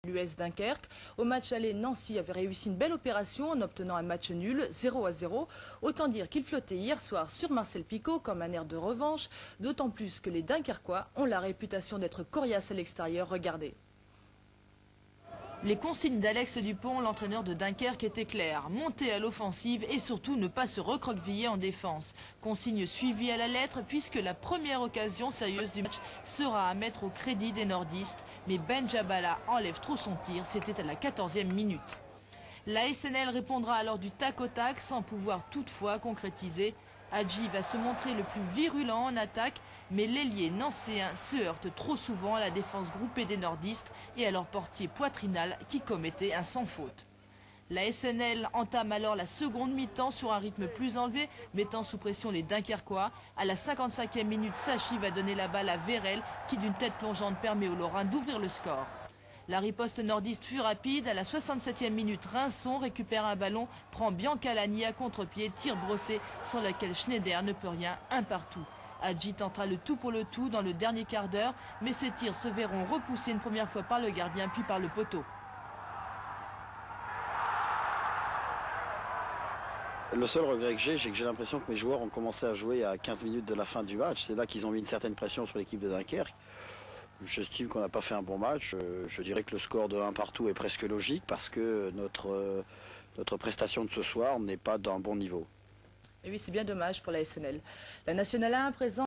l'US Dunkerque. Au match aller, Nancy avait réussi une belle opération en obtenant un match nul, 0-0. Autant dire qu'il flottait hier soir sur Marcel Picot comme un air de revanche, d'autant plus que les Dunkerquois ont la réputation d'être coriaces à l'extérieur. Regardez. Les consignes d'Alex Dupont, l'entraîneur de Dunkerque, étaient claires. Monter à l'offensive et surtout ne pas se recroqueviller en défense. Consigne suivie à la lettre puisque la première occasion sérieuse du match sera à mettre au crédit des nordistes. Mais Ben Jabala enlève trop son tir, c'était à la 14e minute. La SNL répondra alors du tac au tac sans pouvoir toutefois concrétiser. Hadji va se montrer le plus virulent en attaque, mais l'ailier nancéen se heurte trop souvent à la défense groupée des nordistes et à leur portier poitrinal qui commettait un sans faute. La SNL entame alors la seconde mi-temps sur un rythme plus enlevé, mettant sous pression les Dunkerquois. À la 55e minute, Sachi va donner la balle à Vérel, qui d'une tête plongeante permet aux Lorrains d'ouvrir le score. La riposte nordiste fut rapide. À la 67e minute, Rinson récupère un ballon, prend Biancalani à contre-pied, tire brossé sur lequel Schneider ne peut rien, un partout. Hadji tentera le tout pour le tout dans le dernier quart d'heure, mais ses tirs se verront repoussés une première fois par le gardien puis par le poteau. Le seul regret que j'ai, c'est que j'ai l'impression que mes joueurs ont commencé à jouer à 15 minutes de la fin du match. C'est là qu'ils ont mis une certaine pression sur l'équipe de Dunkerque. J'estime qu'on n'a pas fait un bon match. Je dirais que le score de 1 partout est presque logique parce que notre prestation de ce soir n'est pas d'un bon niveau. Et oui, c'est bien dommage pour la SNL. La Nationale 1 à présent.